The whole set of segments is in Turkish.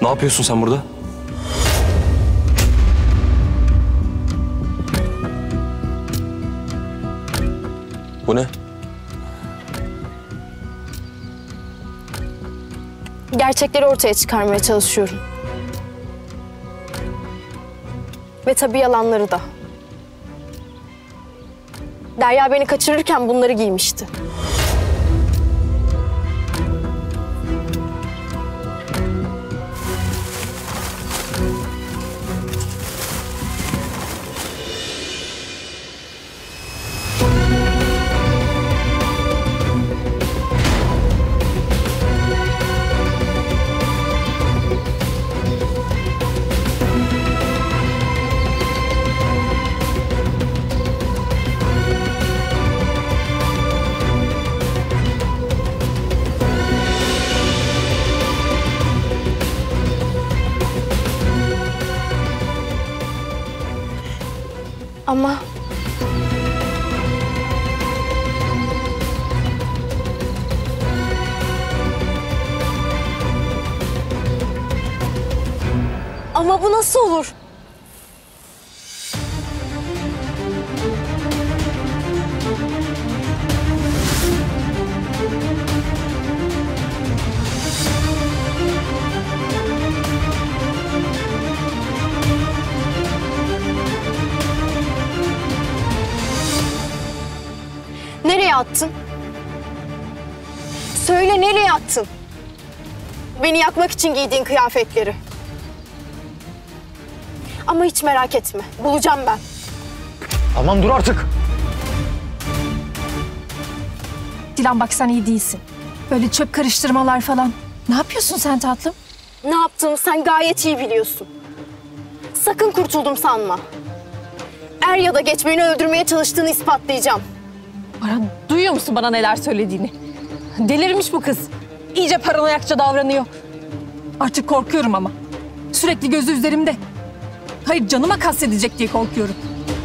Ne yapıyorsun sen burada? Bu ne? Gerçekleri ortaya çıkarmaya çalışıyorum. Ve tabii yalanları da. Derya beni kaçırırken bunları giymişti. Ama bu nasıl olur? Nereye attın? Söyle, nereye attın? Beni yakmak için giydiğin kıyafetleri. Ama hiç merak etme, bulacağım ben. Tamam, dur artık. Dilan bak, sen iyi değilsin. Böyle çöp karıştırmalar falan. Ne yapıyorsun sen tatlım? Ne yaptığımı sen gayet iyi biliyorsun. Sakın kurtuldum sanma. Er ya da geç beni öldürmeye çalıştığını ispatlayacağım. Baran, duyuyor musun bana neler söylediğini? Delirmiş bu kız. İyice paranoyakça davranıyor. Artık korkuyorum ama. Sürekli gözü üzerimde. Hayır, canıma kastedecek diye korkuyorum.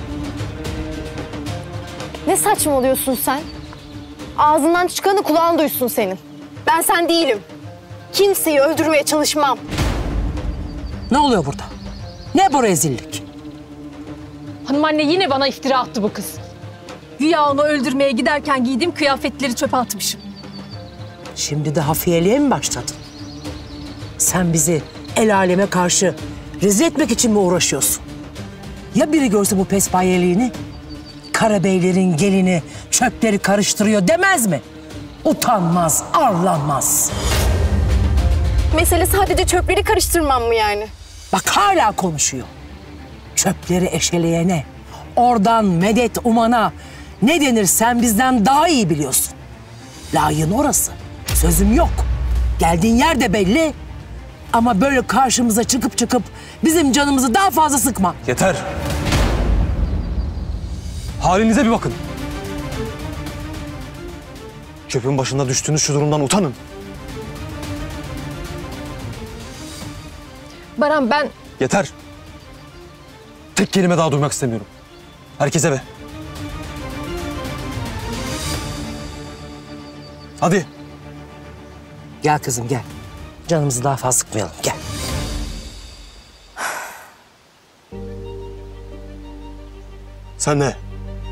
Ne saçmalıyorsun sen? Ağzından çıkanı kulağın duysun senin. Ben sen değilim. Kimseyi öldürmeye çalışmam. Ne oluyor burada? Ne bu rezillik? Hanım anne, yine bana iftira attı bu kız. Güya onu öldürmeye giderken giydiğim kıyafetleri çöpe atmışım. Şimdi de hafiyeliğe mi başladın? Sen bizi el aleme karşı rezil etmek için mi uğraşıyorsun? Ya biri görse bu pespayeliğini? Karabeylerin gelini çöpleri karıştırıyor demez mi? Utanmaz, arlanmaz. Mesele sadece çöpleri karıştırmam mı yani? Bak hala konuşuyor. Çöpleri eşeleyene, oradan medet umana ne denir sen bizden daha iyi biliyorsun. Layığın orası. Sözüm yok. Geldiğin yer de belli. Ama böyle karşımıza çıkıp bizim canımızı daha fazla sıkma. Yeter. Halinize bir bakın. Çöpün başında düştüğünüz şu durumdan utanın. Baran, ben... Yeter. Tek kelime daha duymak istemiyorum. Herkes eve. Hadi. Gel kızım gel. Canımızı daha fazla sıkmayalım gel. Sen ne?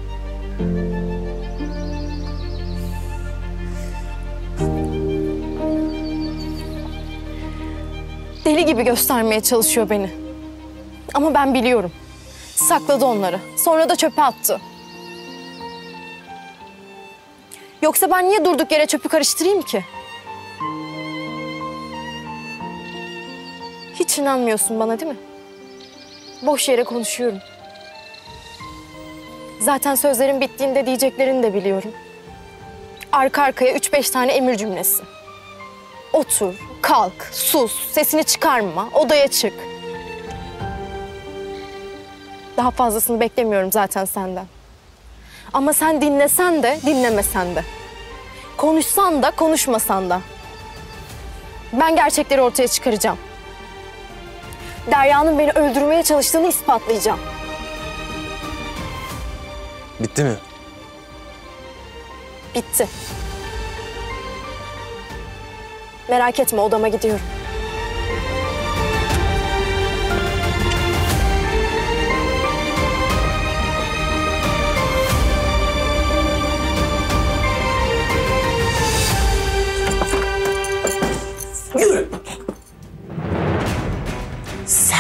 Deli gibi göstermeye çalışıyor beni. Ama ben biliyorum. Sakladı onları. Sonra da çöpe attı. Yoksa ben niye durduk yere çöpü karıştırayım ki? Hiç inanmıyorsun bana değil mi? Boş yere konuşuyorum. Zaten sözlerin bittiğinde diyeceklerini de biliyorum. Arka arkaya 3-5 tane emir cümlesi. Otur, kalk, sus, sesini çıkarma, odaya çık. Daha fazlasını beklemiyorum zaten senden. Ama sen dinlesen de, dinlemesen de. Konuşsan da, konuşmasan da. Ben gerçekleri ortaya çıkaracağım. Derya'nın beni öldürmeye çalıştığını ispatlayacağım. Bitti mi? Bitti. Merak etme, odama gidiyorum.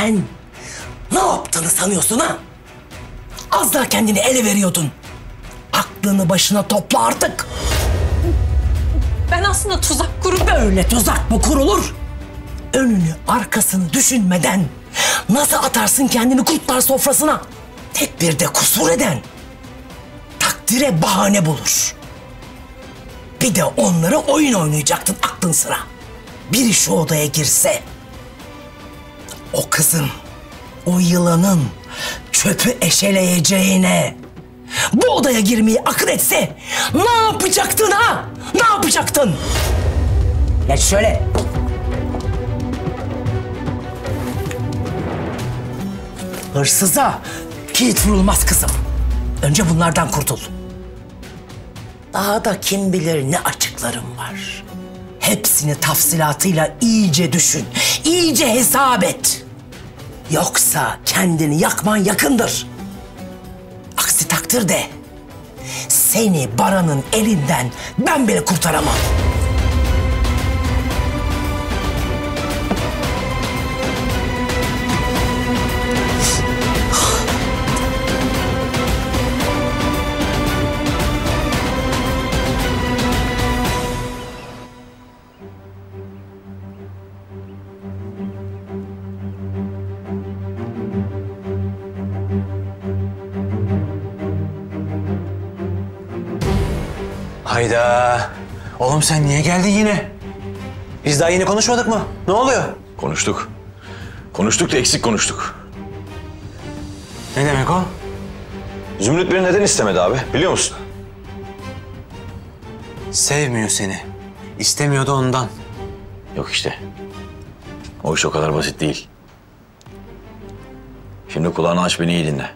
Sen ne yaptığını sanıyorsun ha? Az daha kendini ele veriyordun. Aklını başına topla artık. Ben aslında tuzak kurup... Böyle tuzak mı kurulur? Önünü arkasını düşünmeden nasıl atarsın kendini kurtlar sofrasına? Tedbirde kusur eden takdire bahane bulur. Bir de onlara oyun oynayacaktın aklın sıra. Biri şu odaya girse, o kızın, o yılanın çöpü eşeleyeceğine bu odaya girmeyi akıl etse ne yapacaktın ha? Ne yapacaktın? Geç şöyle. Hırsıza kilit vurulmaz kızım. Önce bunlardan kurtul. Daha da kim bilir ne açıklarım var. Hepsini tafsilatıyla iyice düşün, iyice hesap et. Yoksa kendini yakman yakındır. Aksi takdirde seni Baran'ın elinden ben bile kurtaramam. Hayda. Oğlum sen niye geldin yine? Biz daha yeni konuşmadık mı? Ne oluyor? Konuştuk. Konuştuk da eksik konuştuk. Ne demek o? Zümrüt beni neden istemedi abi biliyor musun? Sevmiyor seni. İstemiyordu ondan. Yok işte. O iş o kadar basit değil. Şimdi kulağını aç, beni iyi dinle.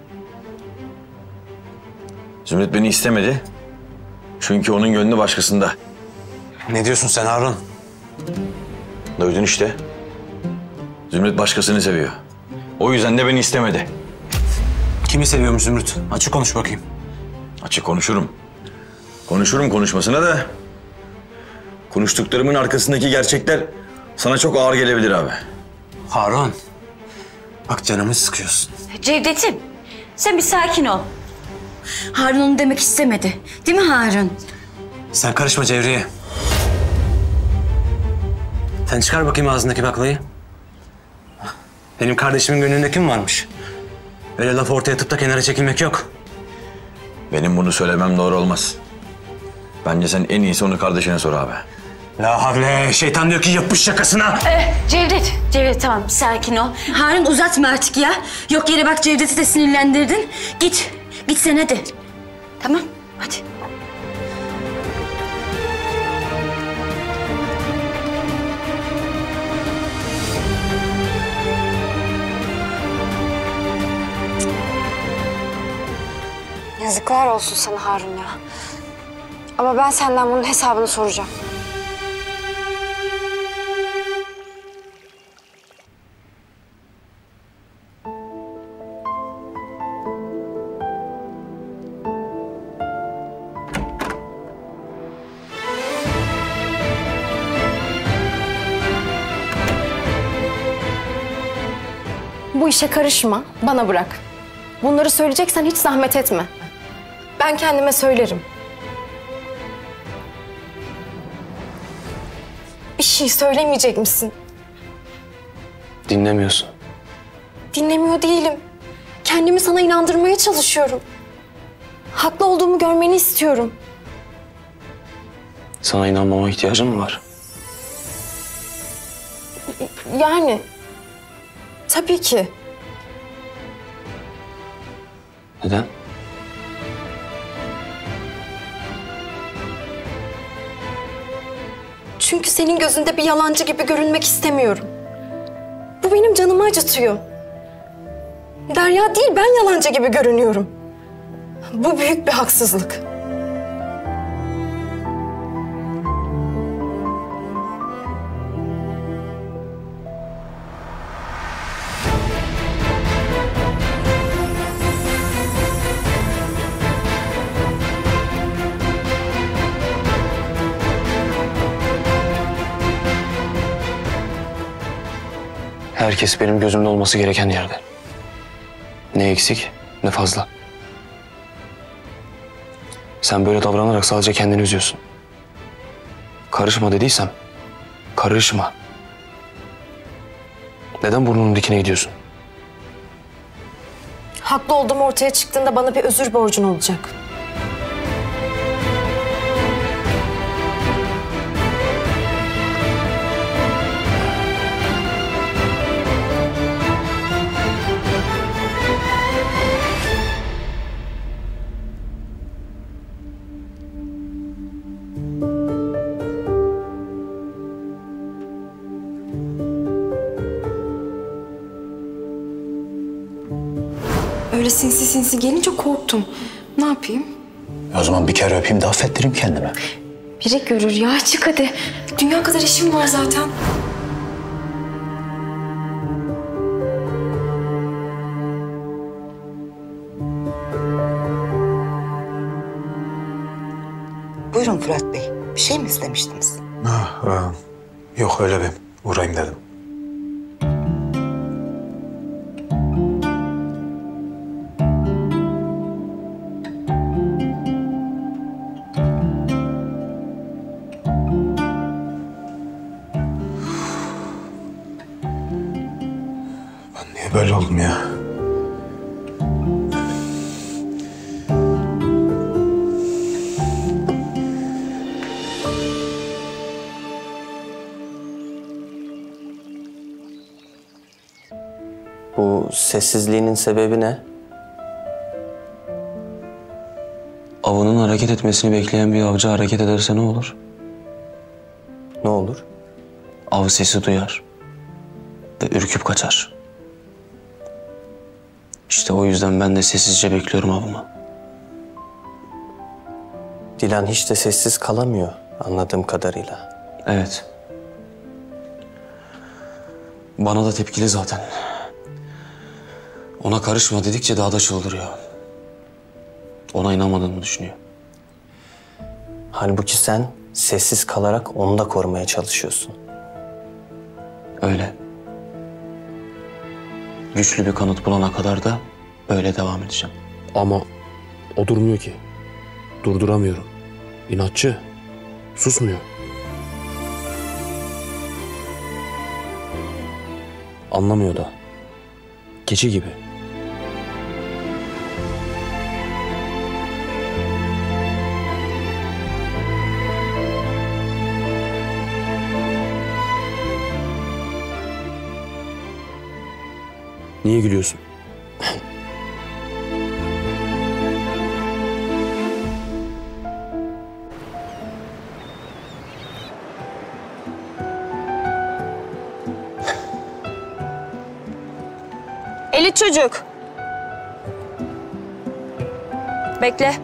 Zümrüt beni istemedi. Çünkü onun gönlü başkasında. Ne diyorsun sen Harun? Duydun işte. Zümrüt başkasını seviyor. O yüzden de beni istemedi. Kimi seviyormuş Zümrüt? Açık konuş bakayım. Açık konuşurum. Konuşurum konuşmasına da... konuştuklarımın arkasındaki gerçekler sana çok ağır gelebilir abi. Harun. Bak canımı sıkıyorsun. Cevdet'im, sen bir sakin ol. Harun onu demek istemedi. Değil mi Harun? Sen karışma Cevriye. Sen çıkar bakayım ağzındaki baklayı. Benim kardeşimin gönlünde kim varmış? Öyle laf ortaya atıp da kenara çekilmek yok. Benim bunu söylemem doğru olmaz. Bence sen en iyisi onu kardeşine sor abi. La havle, şeytan diyor ki yapış şakasına. Cevdet tamam sakin ol. Harun uzatma artık ya. Yok yere bak Cevdet'i de sinirlendirdin. Git sen hadi. Tamam hadi. Yazıklar olsun sana Harun ya. Ama ben senden bunun hesabını soracağım. Bu işe karışma, bana bırak. Bunları söyleyeceksen hiç zahmet etme. Ben kendime söylerim. Bir şey söylemeyecek misin? Dinlemiyorsun. Dinlemiyor değilim. Kendimi sana inandırmaya çalışıyorum. Haklı olduğumu görmeni istiyorum. Sana inanmama ihtiyacın mı var? Yani... Tabii ki. Neden? Çünkü senin gözünde bir yalancı gibi görünmek istemiyorum. Bu benim canımı acıtıyor. Derya değil, ben yalancı gibi görünüyorum. Bu büyük bir haksızlık. Herkes benim gözümde olması gereken yerde. Ne eksik ne fazla. Sen böyle davranarak sadece kendini üzüyorsun. Karışma dediysem karışma. Neden burnunun dikine gidiyorsun? Haklı olduğum ortaya çıktığında bana bir özür borcun olacak. Öyle sinsi sinsi gelince korktum. Ne yapayım? O zaman bir kere öpeyim de affettireyim kendime. Biri görür ya. Çık hadi. Dünya kadar işim var zaten. Buyurun Fırat Bey. Bir şey mi istemiştiniz? Yok öyle bir uğrayayım dedim. Ben niye böyle oldum ya? Bu sessizliğinin sebebi ne? Avının hareket etmesini bekleyen bir avcı hareket ederse ne olur? Ne olur? Av sesi duyar ve ürküp kaçar. İşte o yüzden ben de sessizce bekliyorum avımı. Dilan hiç de sessiz kalamıyor anladığım kadarıyla. Evet. Bana da tepkili zaten. Ona karışma dedikçe daha da çıldırıyor. Ona inanmadığımı düşünüyor. Halbuki sen sessiz kalarak onu da korumaya çalışıyorsun. Öyle. Güçlü bir kanıt bulana kadar da böyle devam edeceğim. Ama o durmuyor ki. Durduramıyorum. İnatçı. Susmuyor. Anlamıyor da. Keçi gibi. Niye gülüyorsun? Elit çocuk. Bekle.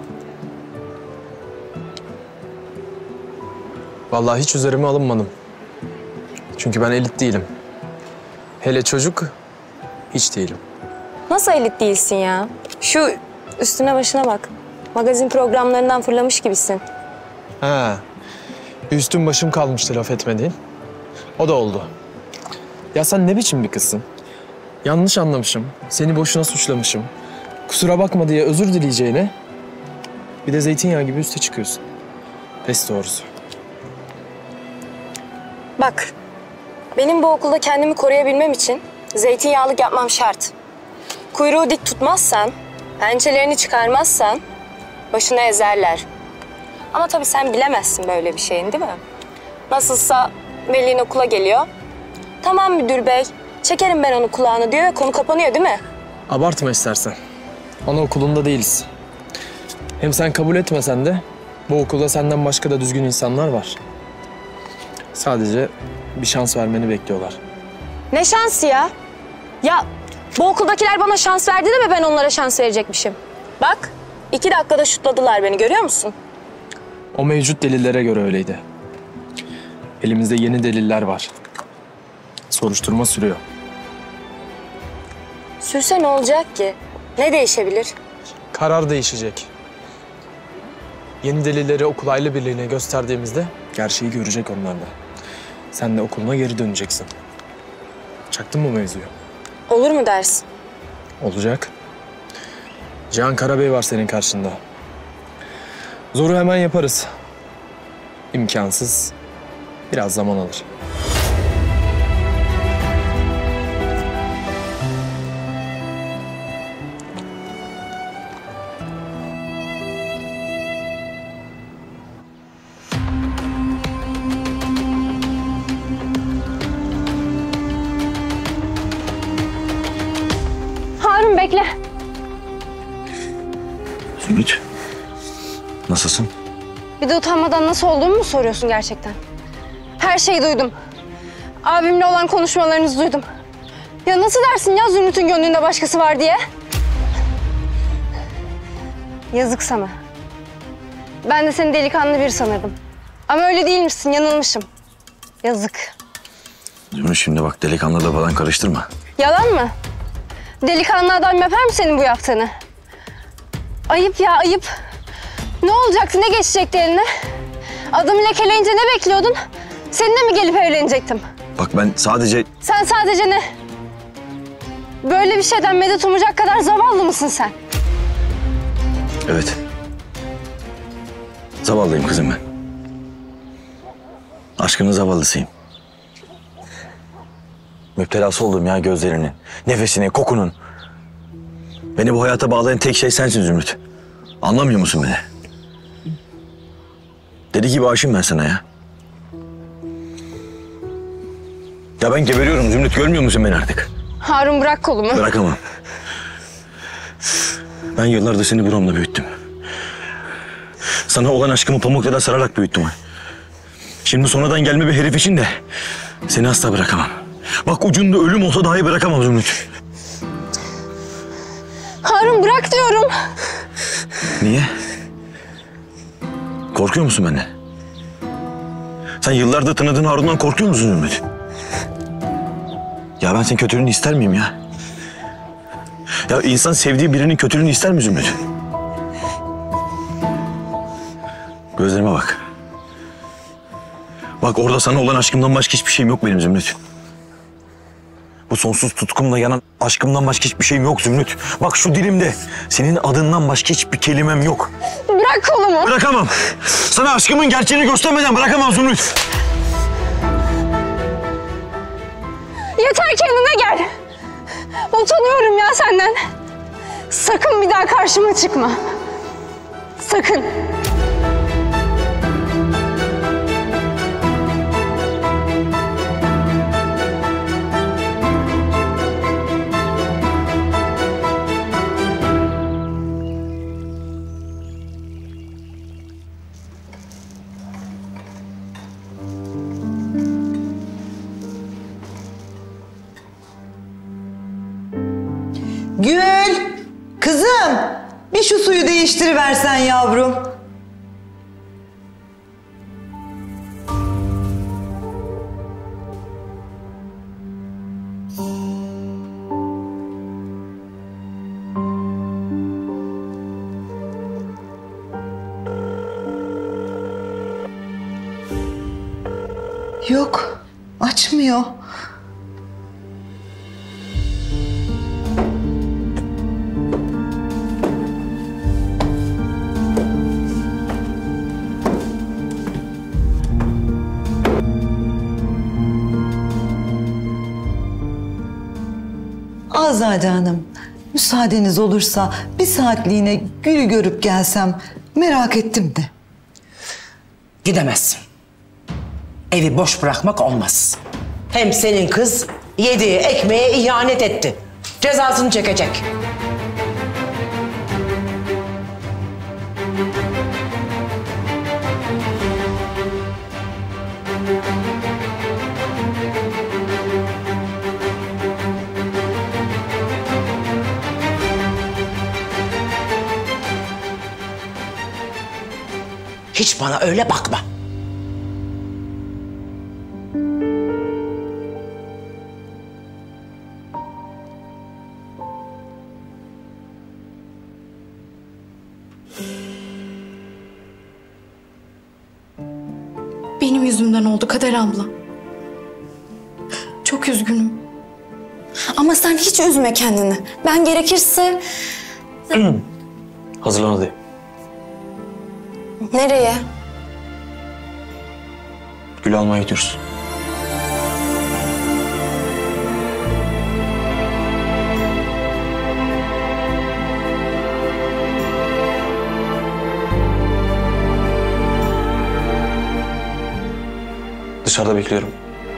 Vallahi hiç üzerime alınmadım. Çünkü ben elit değilim. Hele çocuk hiç değilim. Nasıl elit değilsin ya? Şu üstüne başına bak. Magazin programlarından fırlamış gibisin. Ha, üstüm başım kalmıştı laf etmediğin. O da oldu. Ya sen ne biçim bir kızsın? Yanlış anlamışım, seni boşuna suçlamışım. Kusura bakma diye özür dileyeceğine bir de zeytinyağı gibi üste çıkıyorsun. Pes doğrusu. Bak, benim bu okulda kendimi koruyabilmem için zeytinyağlık yapmam şart. Kuyruğu dik tutmazsan, pençelerini çıkarmazsan başını ezerler. Ama tabii sen bilemezsin böyle bir şeyin, değil mi? Nasılsa Melih'in okula geliyor. Tamam müdür bey, çekerim ben onu kulağına diyor ve konu kapanıyor, değil mi? Abartma istersen. Anaokulunda değiliz. Hem sen kabul etmesen de bu okulda senden başka da düzgün insanlar var. Sadece bir şans vermeni bekliyorlar. Ne şansı ya? Ya bu okuldakiler bana şans verdi de mi ben onlara şans verecekmişim? Bak, 2 dakikada şutladılar beni, görüyor musun? O mevcut delillere göre öyleydi. Elimizde yeni deliller var. Soruşturma sürüyor. Sürse ne olacak ki? Ne değişebilir? Karar değişecek. Yeni delilleri okul aile birliğine gösterdiğimizde gerçeği görecek onlar da. Sen de okuluna geri döneceksin. Çaktın mı mevzuyu? Olur mu dersin? Olacak. Cihan Karabey var senin karşında. Zoru hemen yaparız. İmkansız. Biraz zaman alır. Harun bekle. Zümrüt, nasılsın? Bir de utanmadan nasıl olduğumu mu soruyorsun gerçekten? Her şeyi duydum. Abimle olan konuşmalarınızı duydum. Ya nasıl dersin ya Zümrüt'ün gönlünde başkası var diye? Yazık sana. Ben de seni delikanlı biri sanırdım. Ama öyle değilmişsin, yanılmışım. Yazık. Zümrüt şimdi bak delikanlıyla falan karıştırma. Yalan mı? Delikanlı adam yapar mı senin bu yaptığını? Ayıp ya, ayıp. Ne olacaktı, ne geçecekti eline? Adamı lekeleyince ne bekliyordun? Seninle mi gelip evlenecektim? Bak ben sadece... Sen sadece ne? Böyle bir şeyden medet umacak kadar zavallı mısın sen? Evet. Zavallıyım kızım ben. Aşkının zavallısıyım. Müptelası oldum ya gözlerinin, nefesinin, kokunun. Beni bu hayata bağlayan tek şey sensin Zümrüt. Anlamıyor musun beni? Deli gibi aşığım ben sana ya. Ya ben geberiyorum Zümrüt, görmüyor musun beni artık? Harun bırak kolumu. Bırakamam. Ben yıllardır seni buramda büyüttüm. Sana olan aşkımı pamukla sararak büyüttüm. Şimdi sonradan gelme bir herif için de seni asla bırakamam. Bak ucunda ölüm olsa dahi bırakamam Zümrüt. Harun bırak diyorum. Niye? Korkuyor musun benden? Sen yıllardır tanıdığın Harun'dan korkuyor musun Zümrüt? Ya ben senin kötülüğünü ister miyim ya? Ya insan sevdiği birinin kötülüğünü ister mi Zümrüt? Gözlerime bak. Bak orada sana olan aşkımdan başka hiçbir şeyim yok benim Zümrüt. Bu sonsuz tutkumla yanan aşkımdan başka hiçbir şeyim yok Zümrüt. Bak şu dilimde senin adından başka hiçbir kelimem yok. Bırak kolumu. Bırakamam. Sana aşkımın gerçeğini göstermeden bırakamam Zümrüt. Yeter, kendine gel. Utanıyorum ya senden. Sakın bir daha karşıma çıkma. Sakın. Gül, kızım bir şu suyu değiştiriversen yavrum. Yok, açmıyor. Azade Hanım, müsaadeniz olursa bir saatliğine Gül'ü görüp gelsem, merak ettim de. Gidemezsin. Evi boş bırakmak olmaz. Hem senin kız yediği ekmeğe ihanet etti. Cezasını çekecek. Hiç bana öyle bakma. Benim yüzümden oldu Kader abla. Çok üzgünüm. Ama sen hiç üzme kendini. Ben gerekirse... Hazırlan hadi. Nereye? Gül almaya gidiyoruz. Dışarıda bekliyorum.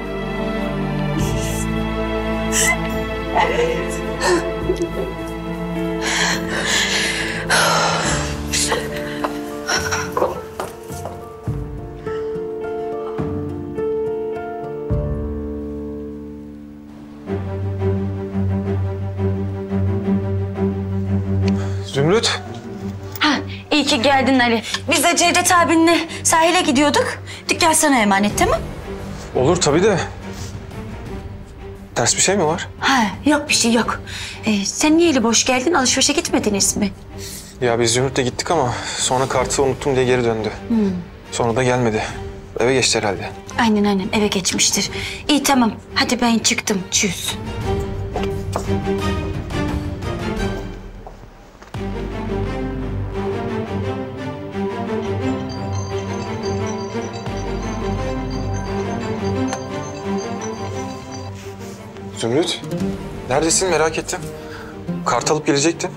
Zümrüt. Ha, iyi ki geldin Ali. Biz de Cevdet abinle sahile gidiyorduk. Dükkan sana emanet, tamam? Olur tabii de. Ters bir şey mi var? Ha, yok bir şey yok. Sen niye eli boş geldin? Alışverişe gitmediniz mi? Ya biz Zümrüt'le gittik ama sonra kartı unuttum diye geri döndü. Sonra da gelmedi. Eve geçti herhalde. Aynen eve geçmiştir. İyi tamam. Hadi ben çıktım. Tschüss. Zümrüt, neredesin merak ettim. Kart alıp gelecektin.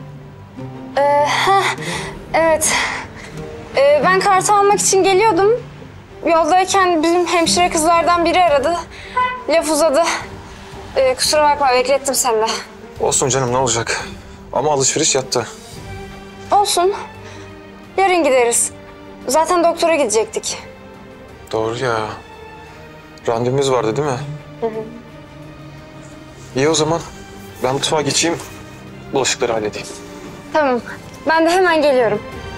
Evet. Ben kartı almak için geliyordum. Yoldayken bizim hemşire kızlardan biri aradı. Laf uzadı. Kusura bakma, beklettim seni de. Olsun canım, ne olacak? Ama alışveriş yattı. Olsun. Yarın gideriz. Zaten doktora gidecektik. Doğru ya. Randevumuz vardı değil mi? Hı hı. İyi o zaman. Ben mutfağa geçeyim. Bulaşıkları halledeyim. Tamam. Ben de hemen geliyorum.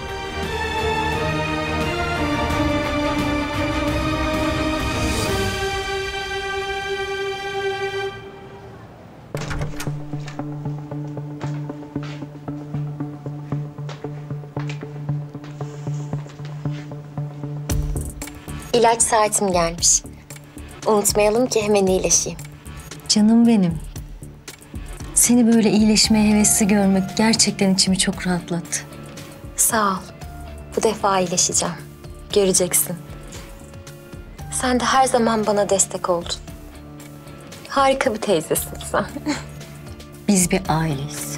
İlaç saatim gelmiş. Unutmayalım ki hemen iyileşeyim. Canım benim. Seni böyle iyileşmeye hevesli görmek gerçekten içimi çok rahatlattı. Sağ ol. Bu defa iyileşeceğim. Göreceksin. Sen de her zaman bana destek oldun. Harika bir teyzesin sen. Biz bir aileyiz.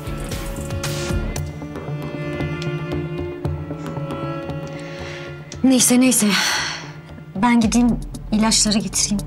Neyse. Ben gideyim ilaçları getireyim.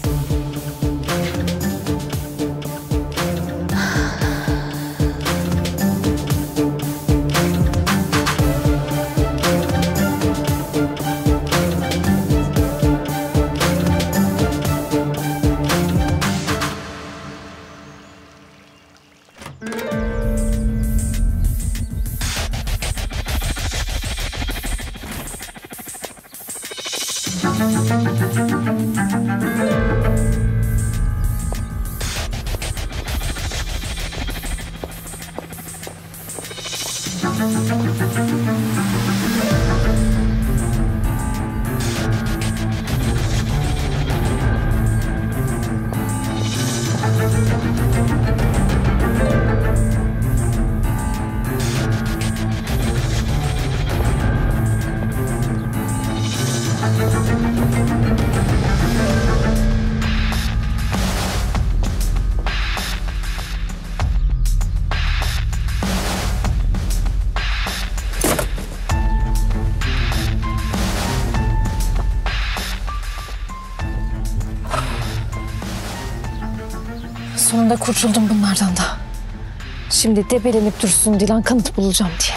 Sonunda kurtuldum bunlardan da. Şimdi debelenip dursun Dilan, kanıt bulacağım diye.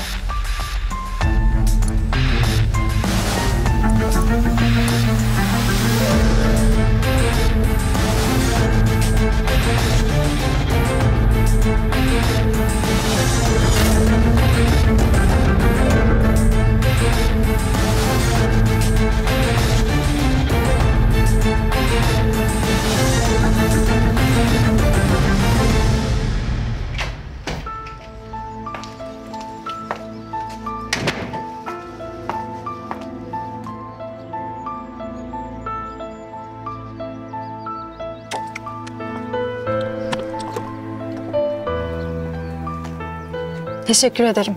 Teşekkür ederim.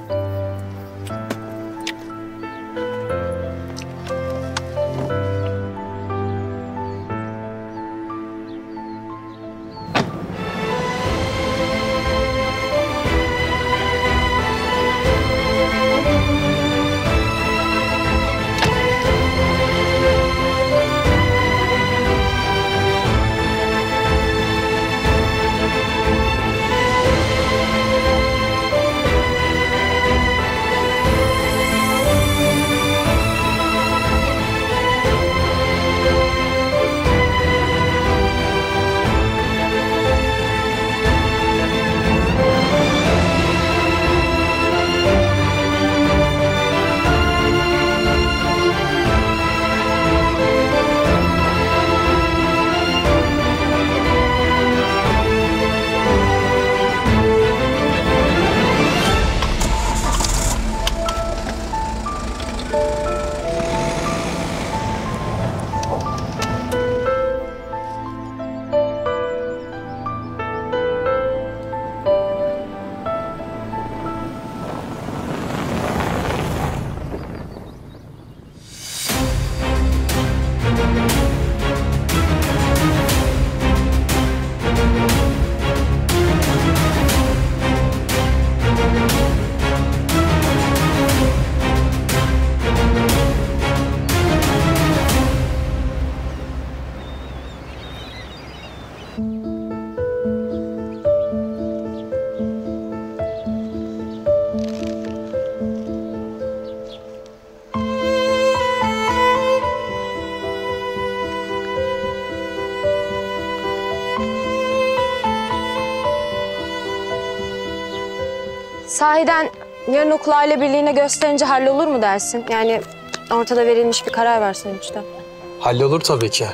Sahiden yarın okul aile birliğine gösterince hallolur mu dersin? Yani ortada verilmiş bir karar var sonuçta. Hallolur tabii ki.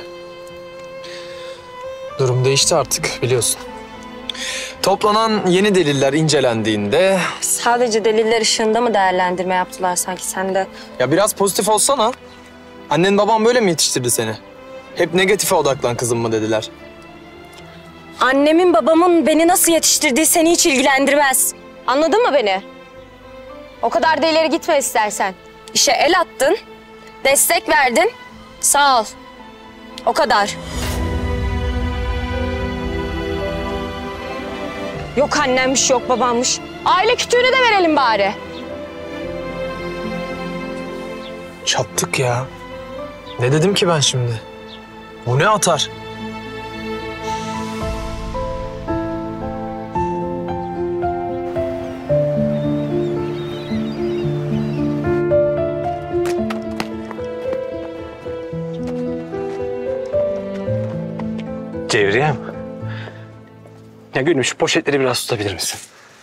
Durum değişti artık biliyorsun. Toplanan yeni deliller incelendiğinde... Sadece deliller ışığında mı değerlendirme yaptılar sanki sen de? Ya biraz pozitif olsana. Annen baban böyle mi yetiştirdi seni? Hep negatife odaklan kızım mı dediler. Annemin babamın beni nasıl yetiştirdiği seni hiç ilgilendirmez. Anladın mı beni? O kadar da ileri gitme istersen. İşe el attın, destek verdin, sağ ol. O kadar. Yok annemmiş, yok babammış. Aile kütüğünü de verelim bari. Çattık ya. Ne dedim ki ben şimdi? Bu ne atar? Cevriyem. Ya Gülüm şu poşetleri biraz tutabilir misin?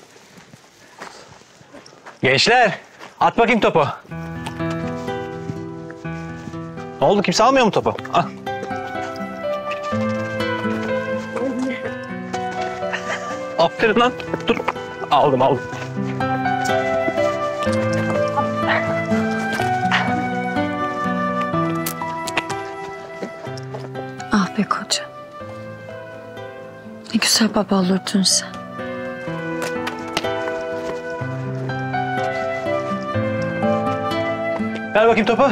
Gençler at bakayım topu. Ne oldu, kimse almıyor mu topu? Al. Aferin lan. Dur. Aldım. Ah be koca. Ne güzel baba olurdun sen. Ver bakayım topu.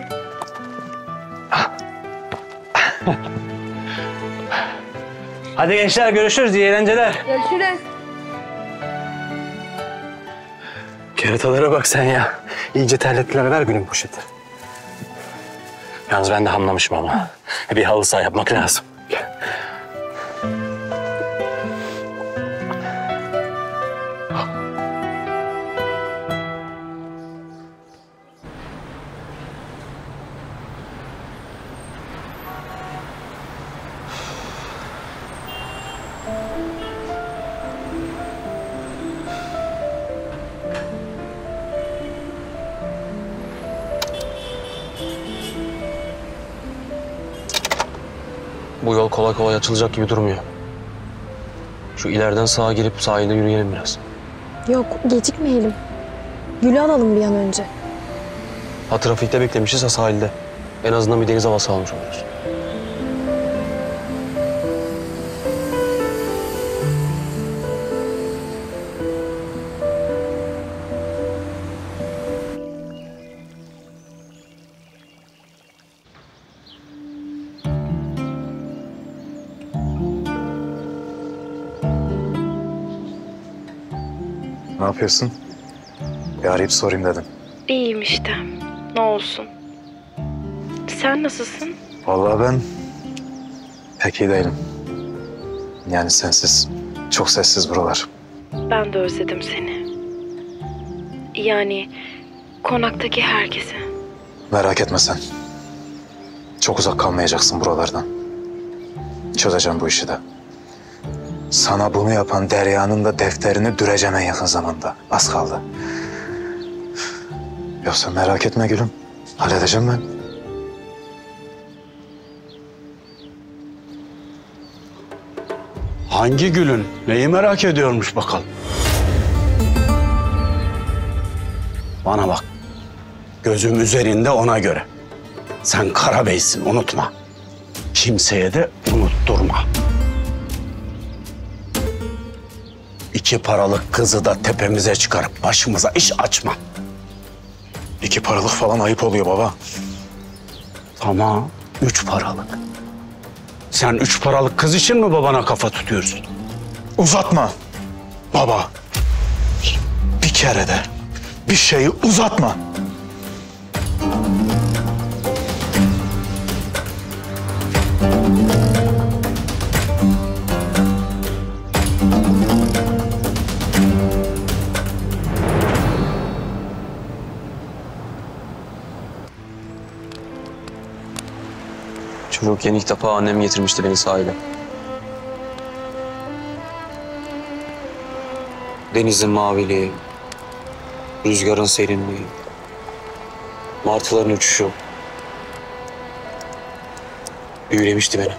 Hadi gençler görüşürüz. İyi eğlenceler. Görüşürüz. Keratalara bak sen ya. İyice terlettiler. Ver Gülüm poşeti. Yalnız ben de hamlamışım ama. Bir halı saha yapmak lazım. Bu yol kolay kolay açılacak gibi durmuyor. Şu ileriden sağa girip sahilde yürüyelim biraz. Yok, gecikmeyelim. Gül'ü alalım bir an önce. Ha trafikte beklemişiz ha sahilde. En azından bir deniz havası almış oluruz. Ne yapıyorsun? Bir arayıp sorayım dedim. İyiyim işte. Ne olsun. Sen nasılsın? Vallahi ben pek iyi değilim. Yani sensiz. Çok sessiz buralar. Ben de özledim seni. Yani konaktaki herkesi. Merak etme sen. Çok uzak kalmayacaksın buralardan. Çözeceğim bu işi de. Sana bunu yapan Derya'nın da defterini düreceğim en yakın zamanda. Az kaldı. Yoksa merak etme gülüm. Halledeceğim ben. Hangi gülün? Neyi merak ediyormuş bakalım. Bana bak. Gözüm üzerinde ona göre. Sen Karabeysin, unutma. Kimseye de unutturma. 2 paralık kızı da tepemize çıkarıp başımıza iş açma. 2 paralık falan ayıp oluyor baba. Tamam, 3 paralık. Sen 3 paralık kız için mi babana kafa tutuyorsun? Uzatma. Baba. Bir kere de bir şeyi uzatma. Çocukken ilk defa annem getirmişti beni sahile. Denizin maviliği, rüzgarın serinliği, martıların uçuşu büyülemişti beni.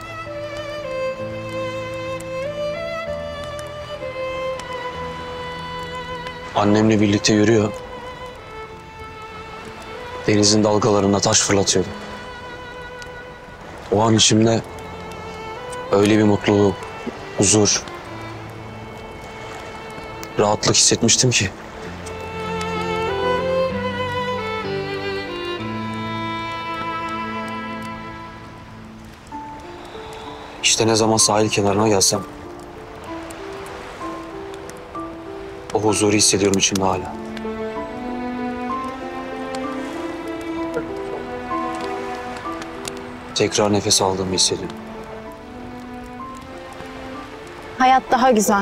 Annemle birlikte yürüyor. Denizin dalgalarına taş fırlatıyordu. O an içimde öyle bir mutluluk, huzur, rahatlık hissetmiştim ki. İşte ne zaman sahil kenarına gelsem o huzuru hissediyorum içimde hala. Tekrar nefes aldığımı hissediyorum. Hayat daha güzel.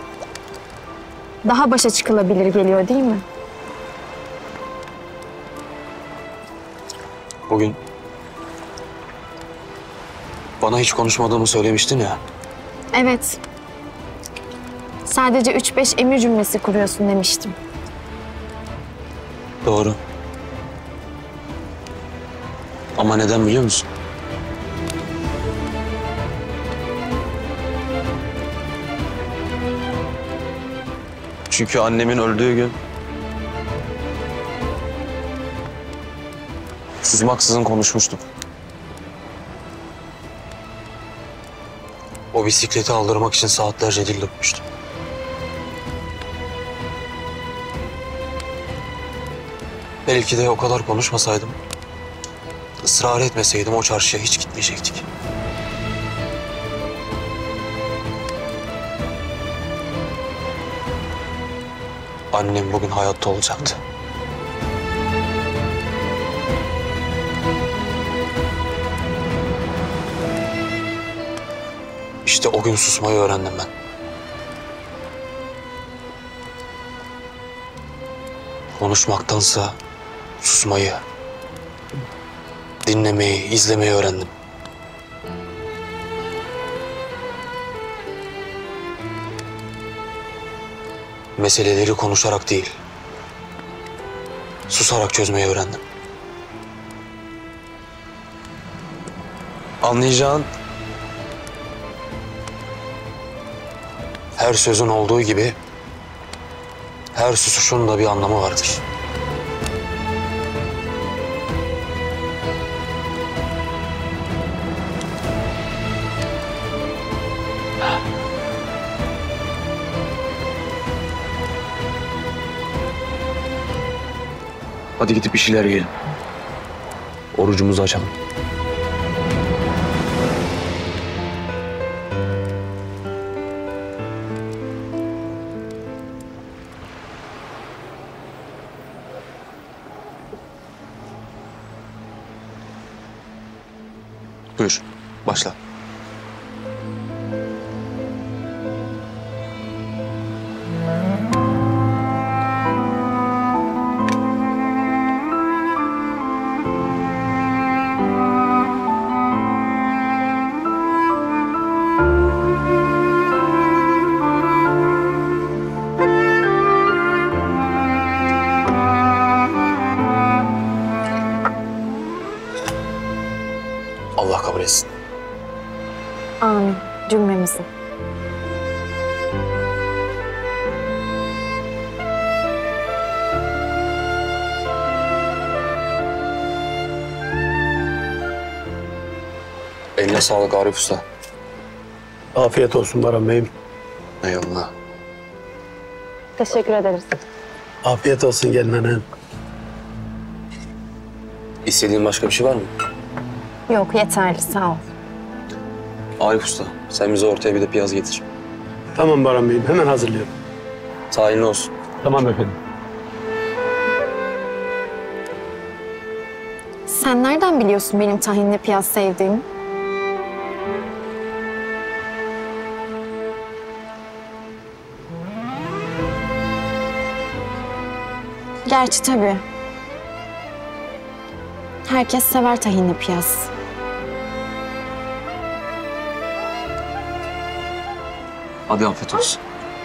Daha başa çıkılabilir geliyor değil mi? Bugün bana hiç konuşmadığımı söylemiştin ya. Evet. Sadece 3-5 emir cümlesi kuruyorsun demiştim. Doğru. Ama neden biliyor musun? Çünkü annemin öldüğü gün susmaksızın konuşmuştum. O bisikleti aldırmak için saatlerce dil dökmüştüm. Belki de o kadar konuşmasaydım, ısrar etmeseydim o çarşıya hiç gitmeyecektik. Annem bugün hayatta olacaktı. İşte o gün susmayı öğrendim ben. Konuşmaktansa susmayı, dinlemeyi, izlemeyi öğrendim. Meseleleri konuşarak değil, susarak çözmeyi öğrendim. Anlayacağın, her sözün olduğu gibi her susuşun da bir anlamı vardır. Hadi gidip bir şeyler yiyelim. Orucumuzu açalım. Buyur, başla. Allah kabul etsin. Amin. Cümlemizin. Eline sağlık Arif Usta. Afiyet olsun Baran Bey'im. Eyvallah. Teşekkür ederiz. Afiyet olsun gelin hanım. İstediğin başka bir şey var mı? Yok, yeterli. Sağ ol. Arif Usta, sen bize ortaya bir de piyaz getir. Tamam Baran Bey'im, hemen hazırlıyorum. Tahinli olsun. Tamam efendim. Sen nereden biliyorsun benim tahinli piyaz sevdiğimi? Gerçi tabii. Herkes sever tahinli piyaz. Hadi afiyet olsun.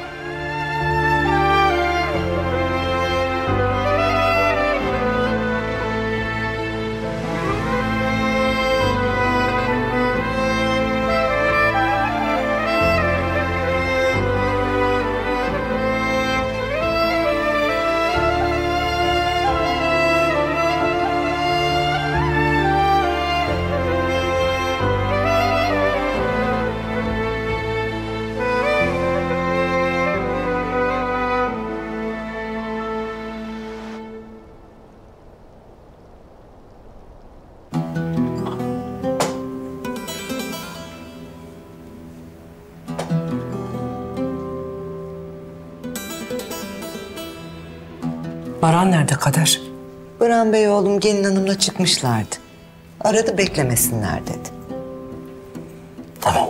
Baran nerede Kader? Baran Bey oğlum gelin hanımla çıkmışlardı. Aradı beklemesinler dedi. Tamam.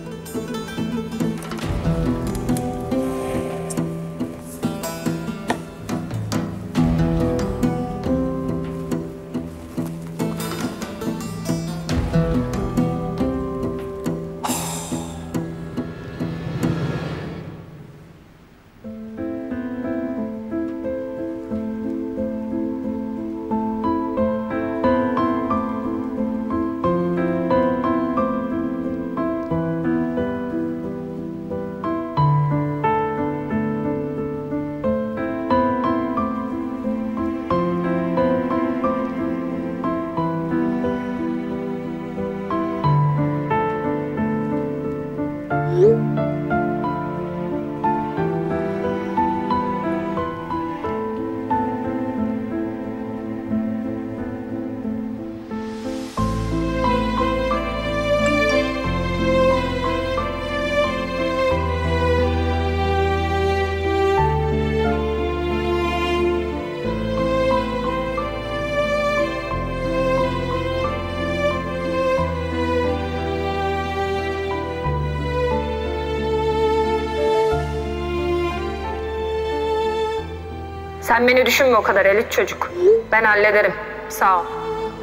Sen beni düşünme o kadar elit çocuk. Ben hallederim. Sağ ol.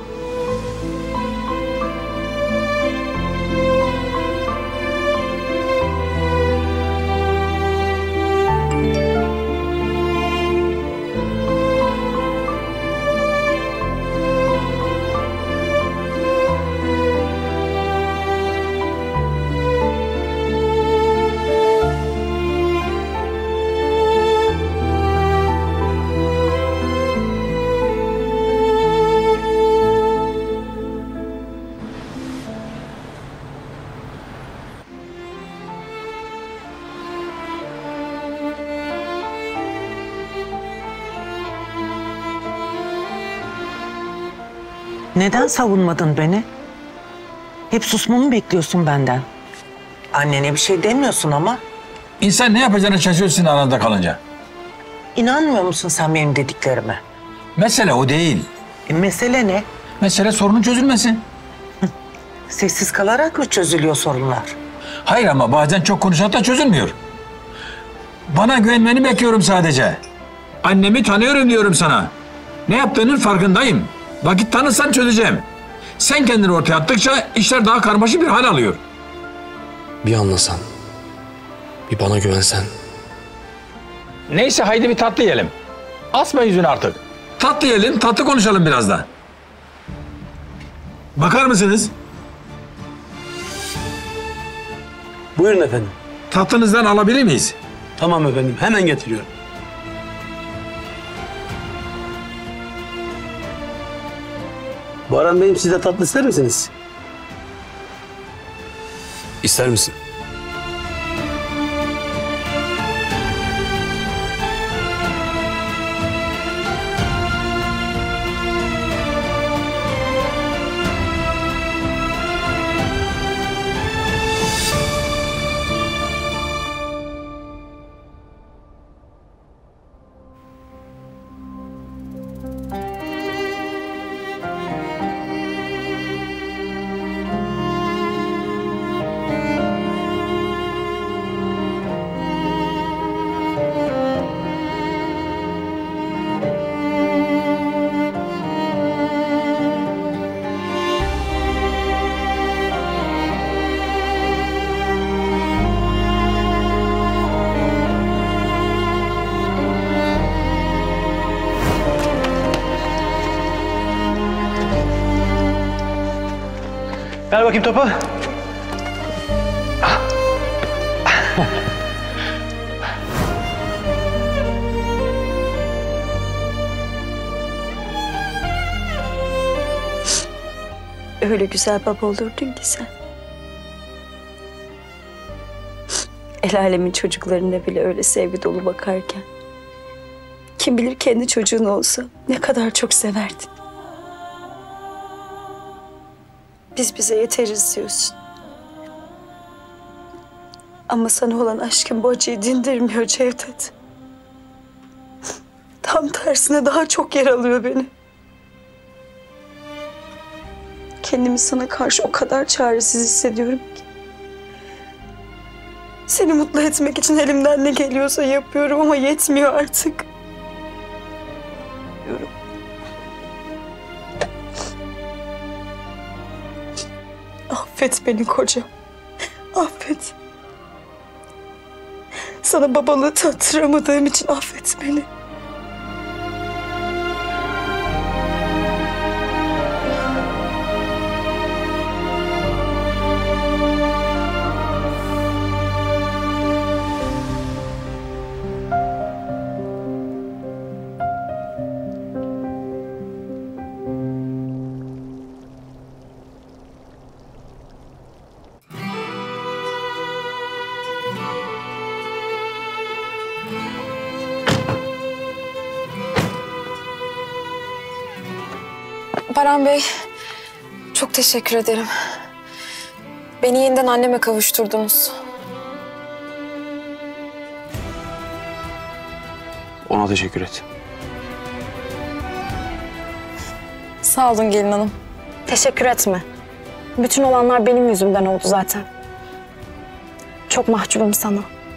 Neden savunmadın beni? Hep susmamı bekliyorsun benden. Annene bir şey demiyorsun ama. İnsan ne yapacağını şaşıyorsun aranda kalınca. İnanmıyor musun sen benim dediklerime? Mesele o değil. Mesele ne? Mesele sorunun çözülmesi. Sessiz kalarak mı çözülüyor sorunlar? Hayır ama bazen çok konuşarak da çözülmüyor. Bana güvenmeni bekliyorum sadece. Annemi tanıyorum diyorum sana. Ne yaptığının farkındayım. Vakit tanırsan çözeceğim. Sen kendini ortaya attıkça işler daha karmaşık bir hal alıyor. Bir anlasan, bir bana güvensen. Neyse haydi bir tatlı yiyelim. Asma yüzünü artık. Tatlı yiyelim, tatlı konuşalım biraz da. Bakar mısınız? Buyurun efendim. Tatlınızdan alabilir miyiz? Tamam efendim, hemen getiriyorum. Baran Bey'im, siz de tatlı ister misiniz? İster misin? Ver bakayım topu. Öyle güzel baba olurdun ki sen. El alemin çocuklarına bile öyle sevgi dolu bakarken. Kim bilir kendi çocuğun olsa ne kadar çok severdin. Biz bize yeteriz diyorsun. Ama sana olan aşkım bu acıyı dindirmiyor Cevdet. Tam tersine daha çok yaralıyor beni. Kendimi sana karşı o kadar çaresiz hissediyorum ki. Seni mutlu etmek için elimden ne geliyorsa yapıyorum ama yetmiyor artık. Affet beni kocam. Affet. Sana babalığı tattıramadığım için affet beni. Baran Bey, çok teşekkür ederim. Beni yeniden anneme kavuşturdunuz. Ona teşekkür et. Sağ olun gelin hanım. Teşekkür etme. Bütün olanlar benim yüzümden oldu zaten. Çok mahcubum sana.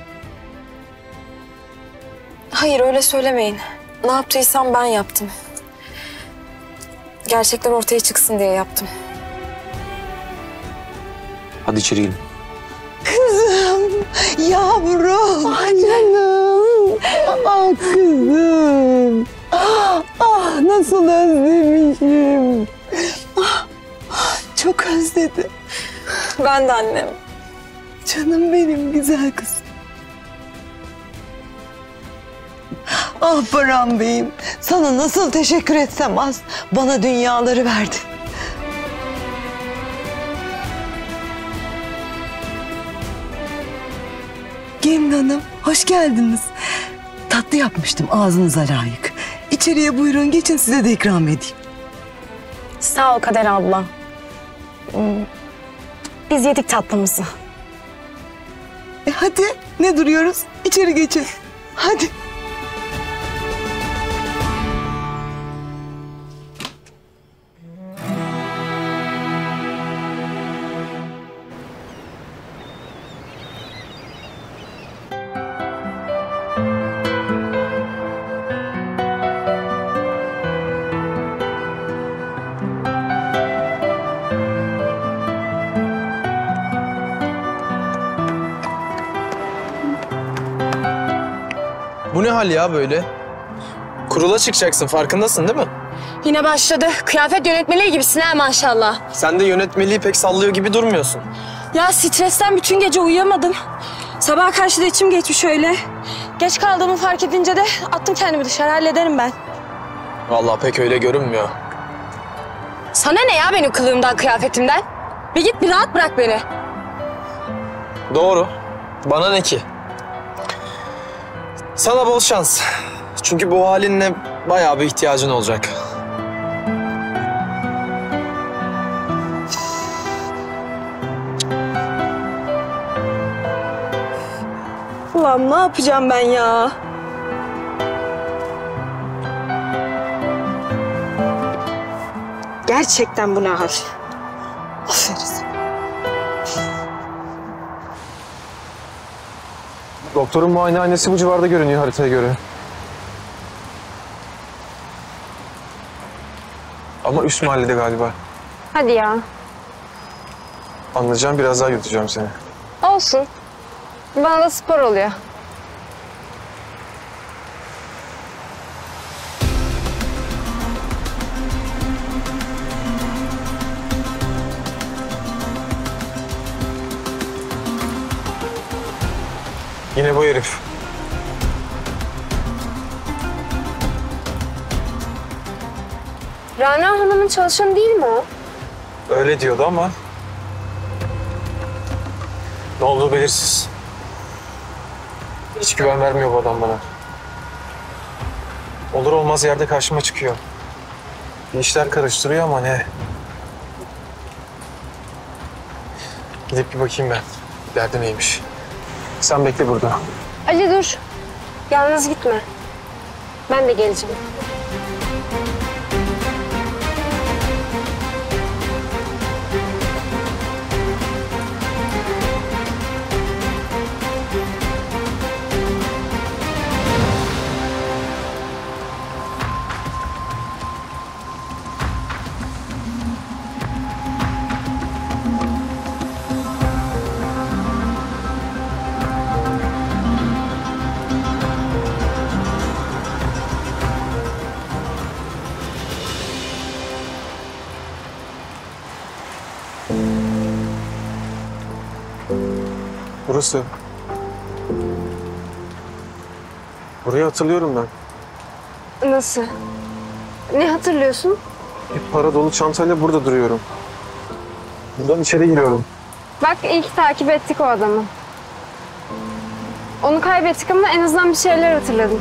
Hayır öyle söylemeyin. Ne yaptıysam ben yaptım. Gerçekler ortaya çıksın diye yaptım. Hadi içeri girin. Kızım, yavrum, canım, kızım. Nasıl özlemişim. Çok özledim. Ben de annem. Canım benim güzel kızım. Baran Bey'im, sana nasıl teşekkür etsem az. Bana dünyaları verdin. Gelin hanım, hoş geldiniz. Tatlı yapmıştım ağzınıza layık. İçeriye buyurun, geçin size de ikram edeyim. Sağ ol Kader abla. Biz yedik tatlımızı. Hadi, ne duruyoruz? İçeri geçin. Hadi. Bu ne hal ya böyle? Kurula çıkacaksın, farkındasın değil mi? Yine başladı. Kıyafet yönetmeliği gibisin ha maşallah. Sen de yönetmeliği pek sallıyor gibi durmuyorsun. Ya stresten bütün gece uyuyamadım. Sabaha karşı da içim geçmiş öyle. Geç kaldığımı fark edince de attım kendimi dışarı, hallederim ben. Vallahi pek öyle görünmüyor. Sana ne ya benim kılığımdan, kıyafetimden? Bir git, bir rahat bırak beni. Doğru. Bana ne ki? Sana bol şans. Çünkü bu halinle bayağı bir ihtiyacın olacak. Ulan ne yapacağım ben ya? Gerçekten bu ne hal? Aferin. Doktorun muayenehanesi bu civarda görünüyor haritaya göre. Ama üst mahallede galiba. Hadi ya. Anlayacağım, biraz daha yürüteceğim seni. Olsun. Bana da spor oluyor. Yine bu herif. Rana Hanım'ın çalışanı değil mi o? Öyle diyordu ama ne olduğu belirsiz. Hiç güven vermiyor bu adam bana. Olur olmaz yerde karşıma çıkıyor. Bir işler karıştırıyor ama ne? Gidip bir bakayım ben. Derdi neymiş? Sen bekle burada. Ali dur. Yalnız gitme. Ben de geleceğim. Burası. Burayı hatırlıyorum ben. Nasıl? Ne hatırlıyorsun? Bir para dolu çantayla burada duruyorum. Buradan içeri giriyorum. Bak iyi ki takip ettik o adamı. Onu kaybettik ama en azından bir şeyler hatırladım.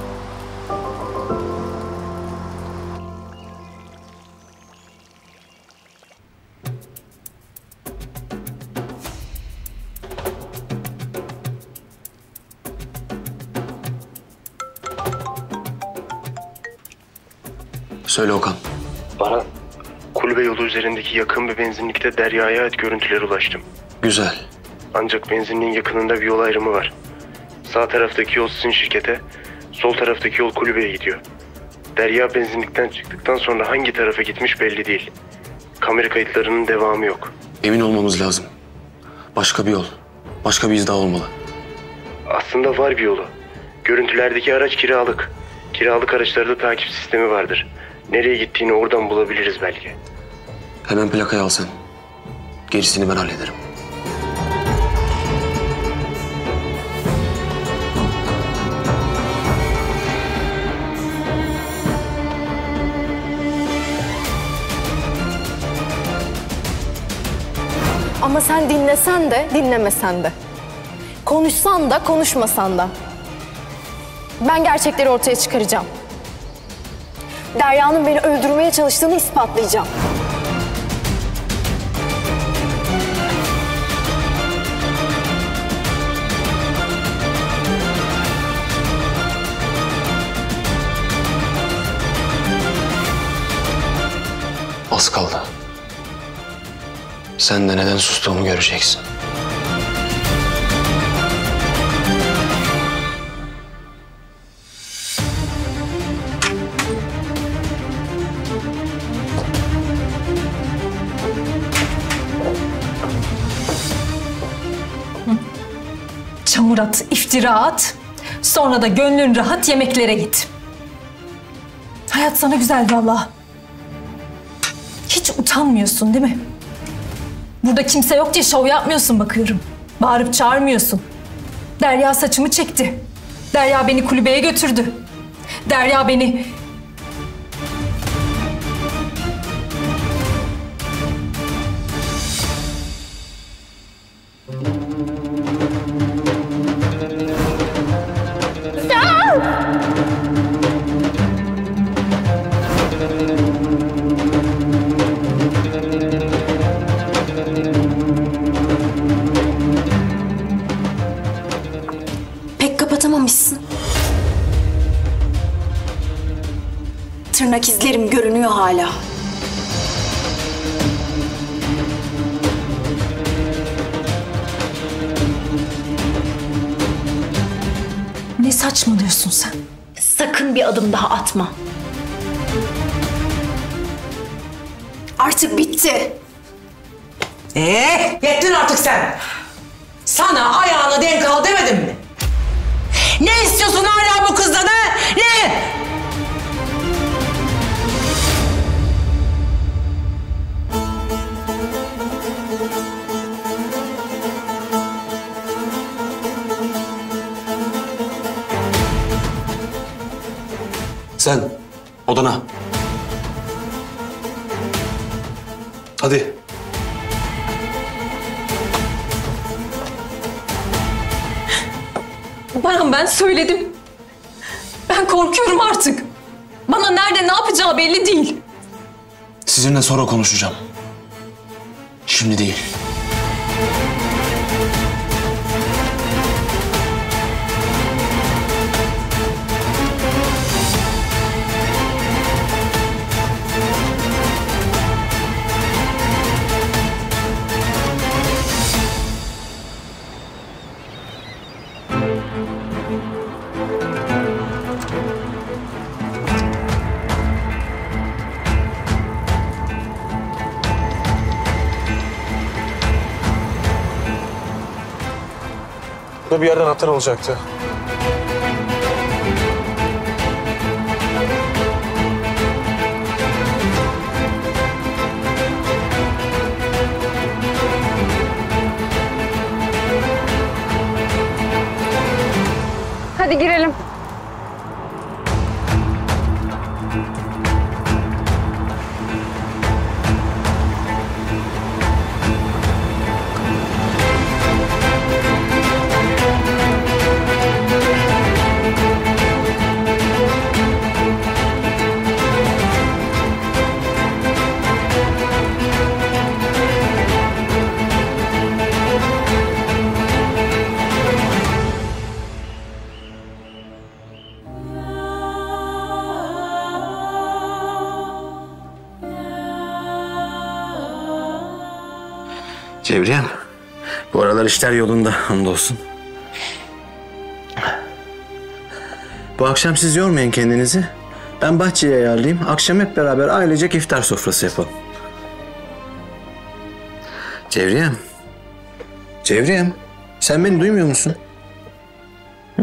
Söyle Okan. Bana kulübe yolu üzerindeki yakın bir benzinlikte Derya'ya ait görüntüler ulaştım. Güzel. Ancak benzinliğin yakınında bir yol ayrımı var. Sağ taraftaki yol sizin şirkete, sol taraftaki yol kulübeye gidiyor. Derya benzinlikten çıktıktan sonra hangi tarafa gitmiş belli değil. Kamera kayıtlarının devamı yok. Emin olmamız lazım. Başka bir yol, başka bir iz daha olmalı. Aslında var bir yolu. Görüntülerdeki araç kiralık. Kiralık araçlarda takip sistemi vardır. Nereye gittiğini oradan bulabiliriz belki. Hemen plakayı al sen. Gerisini ben hallederim. Ama sen dinlesen de, dinlemesen de. Konuşsan da, konuşmasan da. Ben gerçekleri ortaya çıkaracağım. Derya'nın beni öldürmeye çalıştığını ispatlayacağım. Az kaldı. Sen de neden sustuğumu göreceksin. Çamur at, iftira at. Sonra da gönlün rahat yemeklere git. Hayat sana güzel vallahi. Hiç utanmıyorsun değil mi? Burada kimse yok diye şov yapmıyorsun bakıyorum. Bağırıp çağırmıyorsun. Derya saçımı çekti. Derya beni kulübeye götürdü. Derya beni... Pek kapatamamışsın. Tırnak izlerim görünüyor hala. Ne saçmalıyorsun sen? Sakın bir adım daha atma. Artık bitti. Yettin artık sen. Sana ayağını denk al demedim mi? Ne istiyorsun hala bu kızdan ha? Ne? Sen odana. Hadi. Baran ben söyledim. Ben korkuyorum artık. Bana nerede ne yapacağı belli değil. Sizinle sonra konuşacağım. Şimdi değil. Burada bir yerden anahtar olacaktı. Hadi girelim. Cevriyem, bu aralar işler yolunda hamdolsun. Bu akşam siz yormayın kendinizi. Ben bahçeyi ayarlayayım. Akşam hep beraber ailecek iftar sofrası yapalım. Cevriyem. Cevriyem, sen beni duymuyor musun? Hı?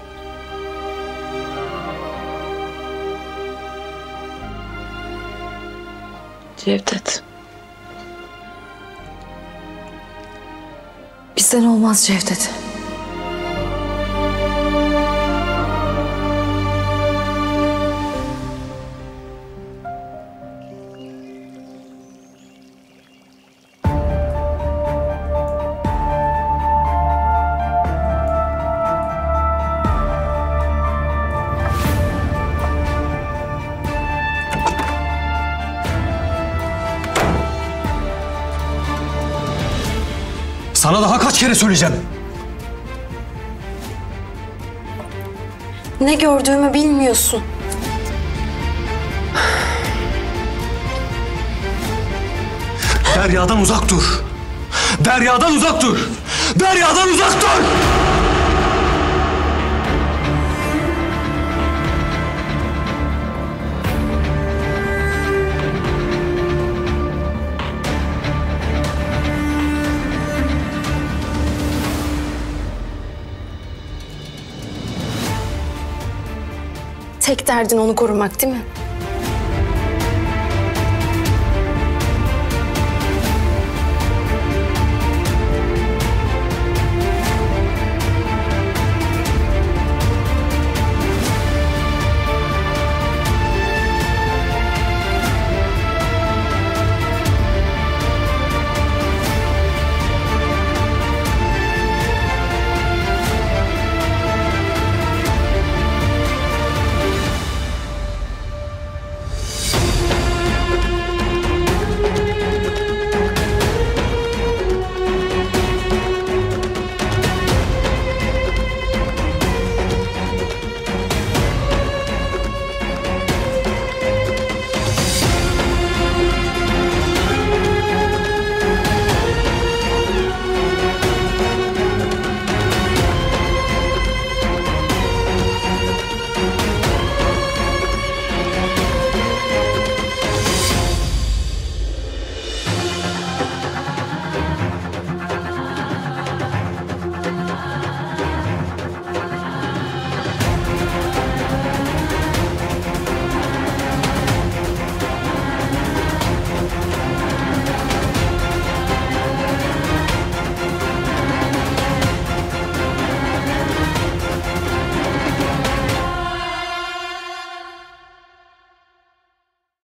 Cevdet. Bizden olmaz Cevdet. Sana daha kaç kere söyleyeceğim? Ne gördüğümü bilmiyorsun. Derya'dan uzak dur. Derya'dan uzak dur. Derya'dan uzak dur. Tek derdin onu korumak değil mi?